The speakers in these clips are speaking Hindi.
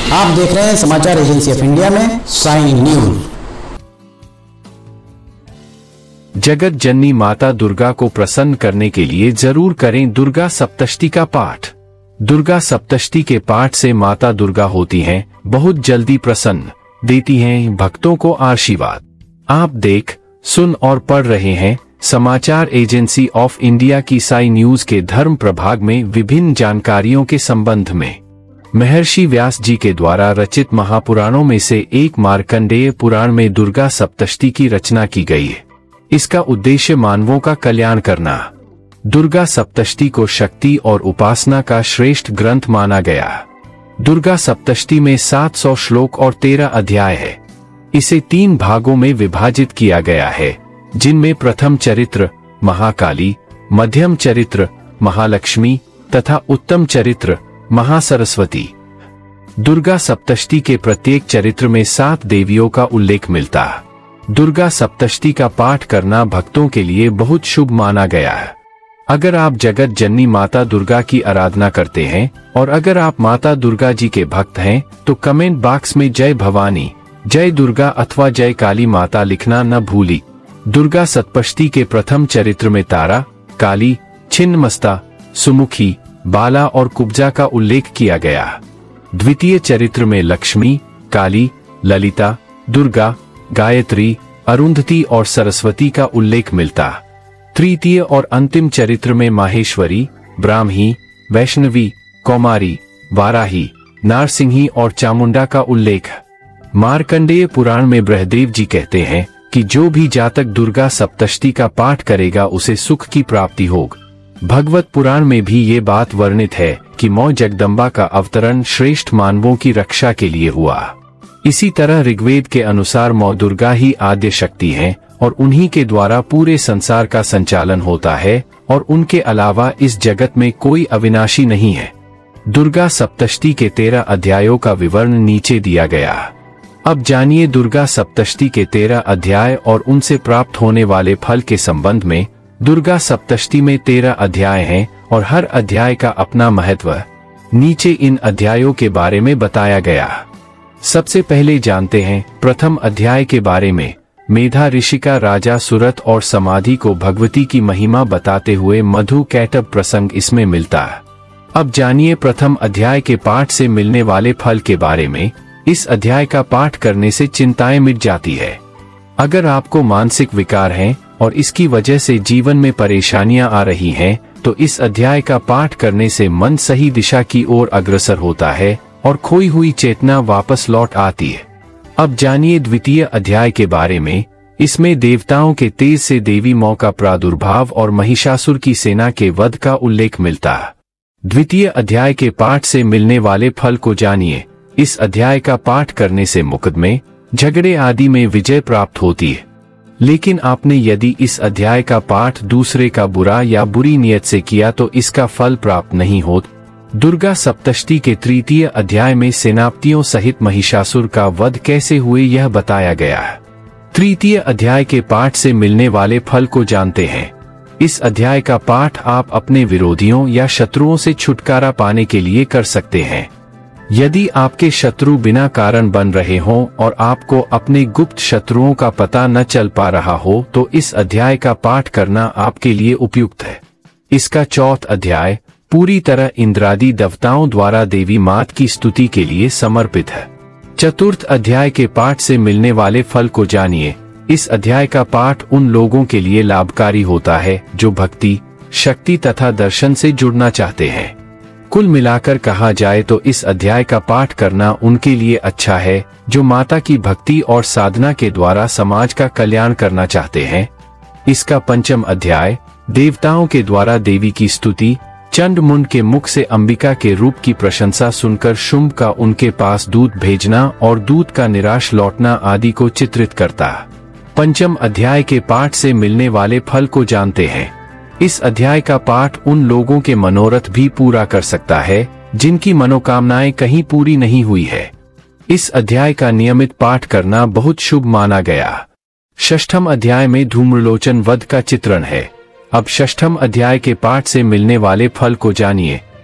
आप देख रहे हैं समाचार एजेंसी ऑफ इंडिया में साइन न्यूज। जगत जननी माता दुर्गा को प्रसन्न करने के लिए जरूर करें दुर्गा सप्तशती का पाठ। दुर्गा सप्तशती के पाठ से माता दुर्गा होती हैं बहुत जल्दी प्रसन्न, देती हैं भक्तों को आशीर्वाद। आप देख, सुन और पढ़ रहे हैं समाचार एजेंसी ऑफ इंडिया की साई न्यूज के धर्म प्रभाग में विभिन्न जानकारियों के संबंध में। महर्षि व्यास जी के द्वारा रचित महापुराणों में से एक मार्कंडेय पुराण में दुर्गा सप्तशती की रचना की गई है। इसका उद्देश्य मानवों का कल्याण करना। दुर्गा सप्तशती को शक्ति और उपासना का श्रेष्ठ ग्रंथ माना गया। दुर्गा सप्तशती में 700 श्लोक और 13 अध्याय है। इसे 3 भागों में विभाजित किया गया है, जिनमें प्रथम चरित्र महाकाली, मध्यम चरित्र महालक्ष्मी तथा उत्तम चरित्र महासरस्वती। दुर्गा सप्तशती के प्रत्येक चरित्र में 7 देवियों का उल्लेख मिलता है। दुर्गा सप्तशती का पाठ करना भक्तों के लिए बहुत शुभ माना गया है। अगर आप जगत जननी माता दुर्गा की आराधना करते हैं और अगर आप माता दुर्गा जी के भक्त हैं तो कमेंट बॉक्स में जय भवानी, जय दुर्गा अथवा जय काली माता लिखना न भूली। दुर्गा सप्तशती के प्रथम चरित्र में तारा, काली, छिन्नमस्ता, सुमुखी, बाला और कुब्जा का उल्लेख किया गया। द्वितीय चरित्र में लक्ष्मी, काली, ललिता, दुर्गा, गायत्री, अरुंधति और सरस्वती का उल्लेख मिलता। तृतीय और अंतिम चरित्र में माहेश्वरी, ब्राह्मी, वैष्णवी, कौमारी, वाराही, नारसिंही और चामुंडा का उल्लेख। मार्कंडेय पुराण में बृहदेव जी कहते हैं कि जो भी जातक दुर्गा सप्तशती का पाठ करेगा उसे सुख की प्राप्ति होगी। भगवत पुराण में भी ये बात वर्णित है कि मां जगदम्बा का अवतरण श्रेष्ठ मानवों की रक्षा के लिए हुआ। इसी तरह ऋग्वेद के अनुसार मां दुर्गा ही आद्य शक्ति हैं और उन्हीं के द्वारा पूरे संसार का संचालन होता है और उनके अलावा इस जगत में कोई अविनाशी नहीं है। दुर्गा सप्तशती के 13 अध्यायों का विवरण नीचे दिया गया। अब जानिए दुर्गा सप्तशती के 13 अध्याय और उनसे प्राप्त होने वाले फल के संबंध में। दुर्गा सप्तशती में 13 अध्याय हैं और हर अध्याय का अपना महत्व है। नीचे इन अध्यायों के बारे में बताया गया। सबसे पहले जानते हैं प्रथम अध्याय के बारे में। मेधा ऋषि का राजा सुरथ और समाधि को भगवती की महिमा बताते हुए मधु कैटभ प्रसंग इसमें मिलता है। अब जानिए प्रथम अध्याय के पाठ से मिलने वाले फल के बारे में। इस अध्याय का पाठ करने से चिंताएं मिट जाती है। अगर आपको मानसिक विकार हैं और इसकी वजह से जीवन में परेशानियां आ रही हैं, तो इस अध्याय का पाठ करने से मन सही दिशा की ओर अग्रसर होता है और खोई हुई चेतना वापस लौट आती है। अब जानिए द्वितीय अध्याय के बारे में। इसमें देवताओं के तेज से देवी मां का प्रादुर्भाव और महिषासुर की सेना के वध का उल्लेख मिलता है। द्वितीय अध्याय के पाठ से मिलने वाले फल को जानिए। इस अध्याय का पाठ करने से मुकदमे, झगड़े आदि में विजय प्राप्त होती है। लेकिन आपने यदि इस अध्याय का पाठ दूसरे का बुरा या बुरी नियत से किया तो इसका फल प्राप्त नहीं होता। दुर्गा सप्तशती के तृतीय अध्याय में सेनापतियों सहित महिषासुर का वध कैसे हुए यह बताया गया है। तृतीय अध्याय के पाठ से मिलने वाले फल को जानते हैं। इस अध्याय का पाठ आप अपने विरोधियों या शत्रुओं से छुटकारा पाने के लिए कर सकते हैं। यदि आपके शत्रु बिना कारण बन रहे हों और आपको अपने गुप्त शत्रुओं का पता न चल पा रहा हो तो इस अध्याय का पाठ करना आपके लिए उपयुक्त है। इसका चौथा अध्याय पूरी तरह इंद्रादि देवताओं द्वारा देवी मात की स्तुति के लिए समर्पित है। चतुर्थ अध्याय के पाठ से मिलने वाले फल को जानिए। इस अध्याय का पाठ उन लोगों के लिए लाभकारी होता है जो भक्ति, शक्ति तथा दर्शन से जुड़ना चाहते हैं। कुल मिलाकर कहा जाए तो इस अध्याय का पाठ करना उनके लिए अच्छा है जो माता की भक्ति और साधना के द्वारा समाज का कल्याण करना चाहते हैं। इसका पंचम अध्याय देवताओं के द्वारा देवी की स्तुति, चंड मुंड के मुख से अंबिका के रूप की प्रशंसा सुनकर शुंभ का उनके पास दूध भेजना और दूध का निराश लौटना आदि को चित्रित करता। पंचम अध्याय के पाठ से मिलने वाले फल को जानते हैं। इस अध्याय का पाठ उन लोगों के मनोरथ भी पूरा कर सकता है जिनकी मनोकामनाएं कहीं पूरी नहीं हुई है। इस अध्याय का नियमित पाठ करना बहुत शुभ माना गया। षष्ठम अध्याय में धूम्रलोचन वध का चित्रण है। अब षष्ठम अध्याय के पाठ से मिलने वाले फल को जानिए।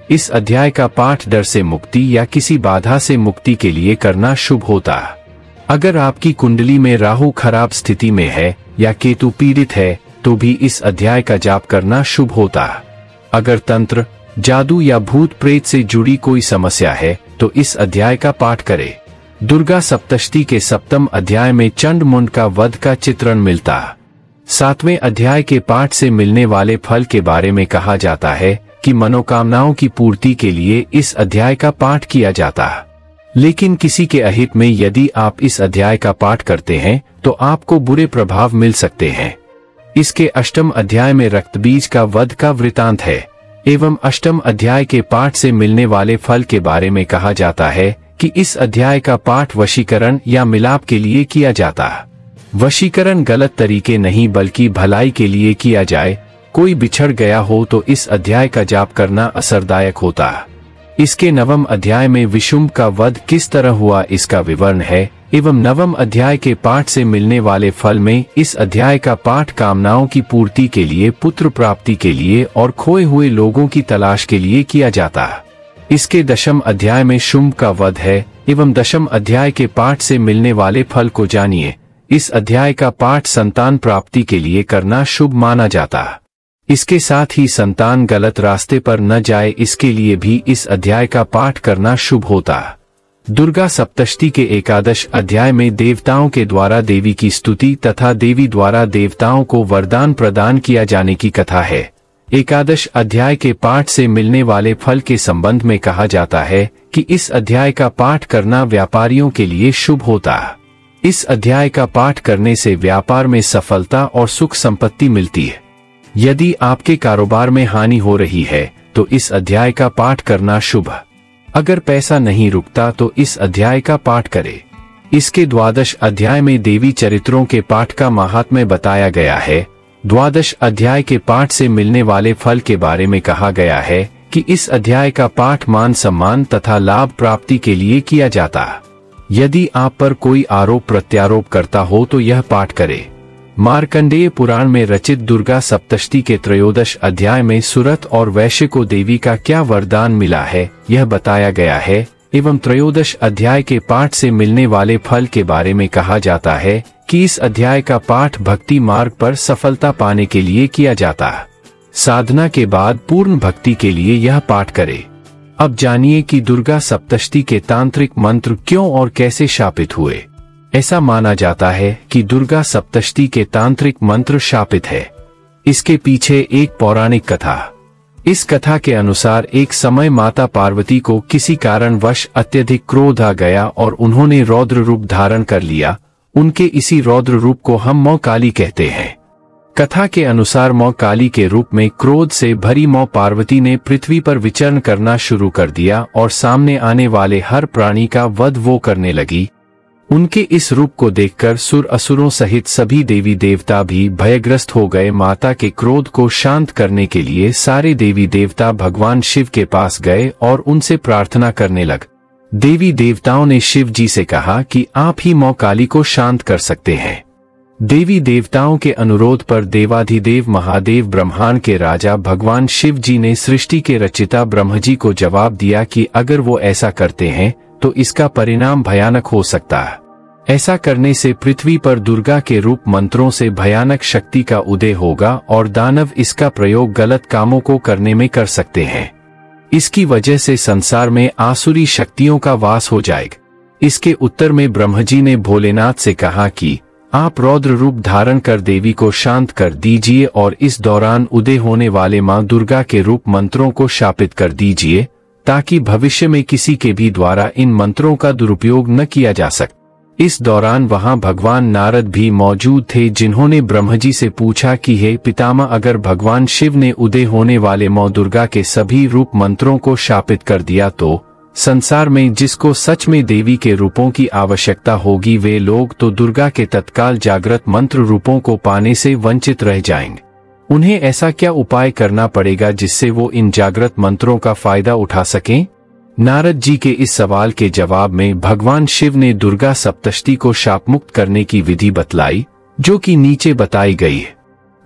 इस अध्याय का पाठ डर से मुक्ति या किसी बाधा से मुक्ति के लिए करना शुभ होता है। अगर आपकी कुंडली में राहु खराब स्थिति में है या केतु पीड़ित है तो भी इस अध्याय का जाप करना शुभ होता है। अगर तंत्र, जादू या भूत प्रेत से जुड़ी कोई समस्या है तो इस अध्याय का पाठ करें। दुर्गा सप्तशती के सप्तम अध्याय में चंड-मुंड का वध का चित्रण मिलता है। 7वें अध्याय के पाठ से मिलने वाले फल के बारे में कहा जाता है कि मनोकामनाओं की पूर्ति के लिए इस अध्याय का पाठ किया जाता है। लेकिन किसी के अहित में यदि आप इस अध्याय का पाठ करते हैं तो आपको बुरे प्रभाव मिल सकते हैं। इसके अष्टम अध्याय में रक्तबीज का वध का वृतांत है एवं अष्टम अध्याय के पाठ से मिलने वाले फल के बारे में कहा जाता है कि इस अध्याय का पाठ वशीकरण या मिलाप के लिए किया जाता है। वशीकरण गलत तरीके नहीं बल्कि भलाई के लिए किया जाए। कोई बिछड़ गया हो तो इस अध्याय का जाप करना असरदायक होता है। इसके नवम अध्याय में विशुंभ का वध किस तरह हुआ इसका विवरण है एवं नवम अध्याय के पाठ से मिलने वाले फल में इस अध्याय का पाठ कामनाओं की पूर्ति के लिए, पुत्र प्राप्ति के लिए और खोए हुए लोगों की तलाश के लिए किया जाता है। इसके दशम अध्याय में शुंभ का वध है एवं दशम अध्याय के पाठ से मिलने वाले फल को जानिए। इस अध्याय का पाठ संतान प्राप्ति के लिए करना शुभ माना जाता है। इसके साथ ही संतान गलत रास्ते पर न जाए इसके लिए भी इस अध्याय का पाठ करना शुभ होता है। दुर्गा सप्तशती के एकादश अध्याय में देवताओं के द्वारा देवी की स्तुति तथा देवी द्वारा देवताओं को वरदान प्रदान किया जाने की कथा है। एकादश अध्याय के पाठ से मिलने वाले फल के संबंध में कहा जाता है कि इस अध्याय का पाठ करना व्यापारियों के लिए शुभ होता है। इस अध्याय का पाठ करने से व्यापार में सफलता और सुख संपत्ति मिलती है। यदि आपके कारोबार में हानि हो रही है तो इस अध्याय का पाठ करना शुभ है। अगर पैसा नहीं रुकता तो इस अध्याय का पाठ करें। इसके द्वादश अध्याय में देवी चरित्रों के पाठ का महात्म्य बताया गया है। द्वादश अध्याय के पाठ से मिलने वाले फल के बारे में कहा गया है कि इस अध्याय का पाठ मान सम्मान तथा लाभ प्राप्ति के लिए किया जाता है। यदि आप पर कोई आरोप प्रत्यारोप करता हो तो यह पाठ करें। मार्कंडेय पुराण में रचित दुर्गा सप्तशती के त्रयोदश अध्याय में सुरथ और वैश्य को देवी का क्या वरदान मिला है यह बताया गया है एवं त्रयोदश अध्याय के पाठ से मिलने वाले फल के बारे में कहा जाता है कि इस अध्याय का पाठ भक्ति मार्ग पर सफलता पाने के लिए किया जाता है। साधना के बाद पूर्ण भक्ति के लिए यह पाठ करें। अब जानिए कि दुर्गा सप्तशती के तांत्रिक मंत्र क्यों और कैसे शापित हुए। ऐसा माना जाता है कि दुर्गा सप्तशती के तांत्रिक मंत्र शापित है। इसके पीछे एक पौराणिक कथा। इस कथा के अनुसार एक समय माता पार्वती को किसी कारणवश अत्यधिक क्रोध आ गया और उन्होंने रौद्र रूप धारण कर लिया। उनके इसी रौद्र रूप को हम मौ काली कहते हैं। कथा के अनुसार मौ काली के रूप में क्रोध से भरी मौ पार्वती ने पृथ्वी पर विचरण करना शुरू कर दिया और सामने आने वाले हर प्राणी का वध वो करने लगी। उनके इस रूप को देखकर सुर असुरों सहित सभी देवी देवता भी भयग्रस्त हो गए। माता के क्रोध को शांत करने के लिए सारे देवी देवता भगवान शिव के पास गए और उनसे प्रार्थना करने लगे। देवी देवताओं ने शिव जी से कहा कि आप ही मौ काली को शांत कर सकते हैं। देवी देवताओं के अनुरोध पर देवाधिदेव महादेव ब्रह्मांड के राजा भगवान शिव जी ने सृष्टि के रचिता ब्रह्म जी को जवाब दिया कि अगर वो ऐसा करते हैं तो इसका परिणाम भयानक हो सकता है। ऐसा करने से पृथ्वी पर दुर्गा के रूप मंत्रों से भयानक शक्ति का उदय होगा और दानव इसका प्रयोग गलत कामों को करने में कर सकते हैं। इसकी वजह से संसार में आसुरी शक्तियों का वास हो जाएगा। इसके उत्तर में ब्रह्म जी ने भोलेनाथ से कहा कि आप रौद्र रूप धारण कर देवी को शांत कर दीजिए और इस दौरान उदय होने वाले मां दुर्गा के रूप मंत्रों को शापित कर दीजिए ताकि भविष्य में किसी के भी द्वारा इन मंत्रों का दुरुपयोग न किया जा सके। इस दौरान वहां भगवान नारद भी मौजूद थे जिन्होंने ब्रह्मजी से पूछा कि हे पितामह, अगर भगवान शिव ने उदय होने वाले मां दुर्गा के सभी रूप मंत्रों को शापित कर दिया तो संसार में जिसको सच में देवी के रूपों की आवश्यकता होगी वे लोग तो दुर्गा के तत्काल जागृत मंत्र रूपों को पाने से वंचित रह जाएंगे। उन्हें ऐसा क्या उपाय करना पड़ेगा जिससे वो इन जागृत मंत्रों का फायदा उठा सकें? नारद जी के इस सवाल के जवाब में भगवान शिव ने दुर्गा सप्तशती को शापमुक्त करने की विधि बतलाई जो कि नीचे बताई गई है।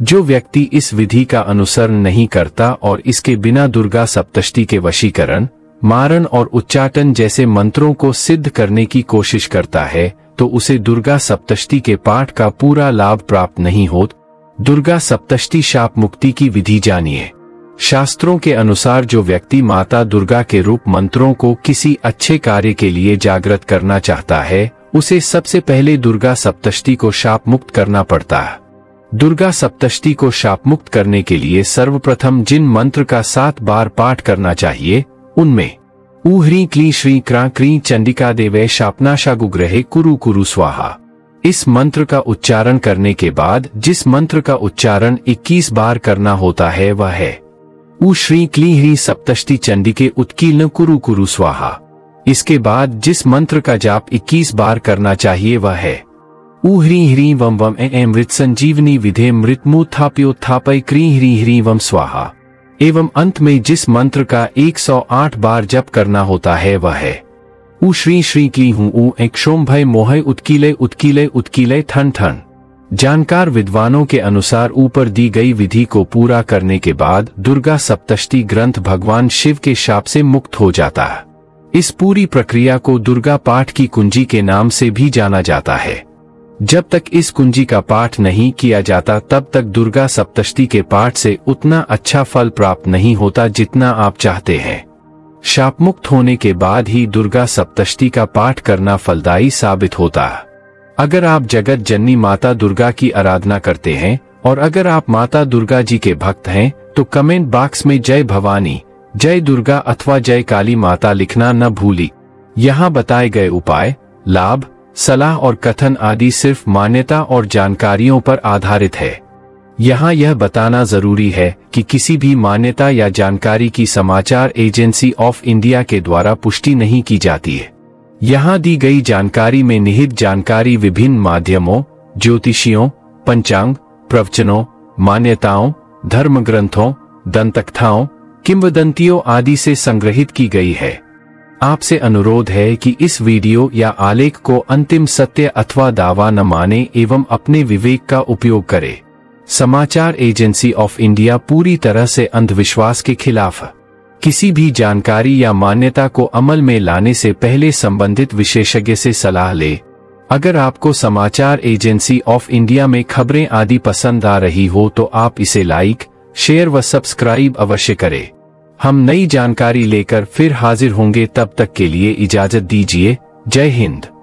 जो व्यक्ति इस विधि का अनुसरण नहीं करता और इसके बिना दुर्गा सप्तष्टी के वशीकरण, मारण और उच्चाटन जैसे मंत्रों को सिद्ध करने की कोशिश करता है, तो उसे दुर्गा सप्तष्टी के पाठ का पूरा लाभ प्राप्त नहीं होता। दुर्गा सप्तष्टी शाप मुक्ति की विधि जानिए। शास्त्रों के अनुसार जो व्यक्ति माता दुर्गा के रूप मंत्रों को किसी अच्छे कार्य के लिए जागृत करना चाहता है, उसे सबसे पहले दुर्गा सप्तष्टी को शाप मुक्त करना पड़ता है। दुर्गा सप्तष्टी को शाप मुक्त करने के लिए सर्वप्रथम जिन मंत्र का 7 बार पाठ करना चाहिए, उनमें ऊ ह्रीं क्लीं श्रीं क्रां क्रीं चंडिका देवै शापनाशागुग्रहे कुरु कुरु स्वाहा। इस मंत्र का उच्चारण करने के बाद जिस मंत्र का उच्चारण 21 बार करना होता है वह है ऊ श्री क्लीं ह्रीं सप्तष्टी चंडिके उत्कीर्ण कुरु कुरु स्वाहा। इसके बाद जिस मंत्र का जाप 21 बार करना चाहिए वह है ऊ ह्रीं ह्रीं वम वम मृत संजीवनी विधे मृत्युत्थाप्योत्थापय क्रीं ह्रीं ह्रीं वम स्वाहा। एवं अंत में जिस मंत्र का 108 बार जप करना होता है वह है ऊ श्री श्री क्लीं हूं ऊ एक क्षोम भय मोहय उत्कीलय उत्कीलय उत्कीलय ठन ठन। जानकार विद्वानों के अनुसार ऊपर दी गई विधि को पूरा करने के बाद दुर्गा सप्तष्टी ग्रंथ भगवान शिव के शाप से मुक्त हो जाता है। इस पूरी प्रक्रिया को दुर्गा पाठ की कुंजी के नाम से भी जाना जाता है। जब तक इस कुंजी का पाठ नहीं किया जाता तब तक दुर्गा सप्तष्टी के पाठ से उतना अच्छा फल प्राप्त नहीं होता जितना आप चाहते हैं। शाप मुक्त होने के बाद ही दुर्गा सप्तष्टी का पाठ करना फलदायी साबित होता है। अगर आप जगत जननी माता दुर्गा की आराधना करते हैं और अगर आप माता दुर्गा जी के भक्त हैं तो कमेंट बॉक्स में जय भवानी, जय दुर्गा अथवा जय काली माता लिखना न भूली। यहाँ बताए गए उपाय, लाभ, सलाह और कथन आदि सिर्फ मान्यता और जानकारियों पर आधारित है। यहाँ यह बताना जरूरी है कि किसी भी मान्यता या जानकारी की समाचार एजेंसी ऑफ इंडिया के द्वारा पुष्टि नहीं की जाती है। यहाँ दी गई जानकारी में निहित जानकारी विभिन्न माध्यमों, ज्योतिषियों, पंचांग, प्रवचनों, मान्यताओं, धर्म ग्रंथों, दंतकथाओं, किंवदंतियों आदि से संग्रहित की गई है। आपसे अनुरोध है कि इस वीडियो या आलेख को अंतिम सत्य अथवा दावा न माने एवं अपने विवेक का उपयोग करें। समाचार एजेंसी ऑफ इंडिया पूरी तरह से अंधविश्वास के खिलाफ है। किसी भी जानकारी या मान्यता को अमल में लाने से पहले संबंधित विशेषज्ञ से सलाह ले। अगर आपको समाचार एजेंसी ऑफ इंडिया में खबरें आदि पसंद आ रही हो तो आप इसे लाइक, शेयर व सब्सक्राइब अवश्य करें। हम नई जानकारी लेकर फिर हाजिर होंगे, तब तक के लिए इजाजत दीजिए। जय हिंद।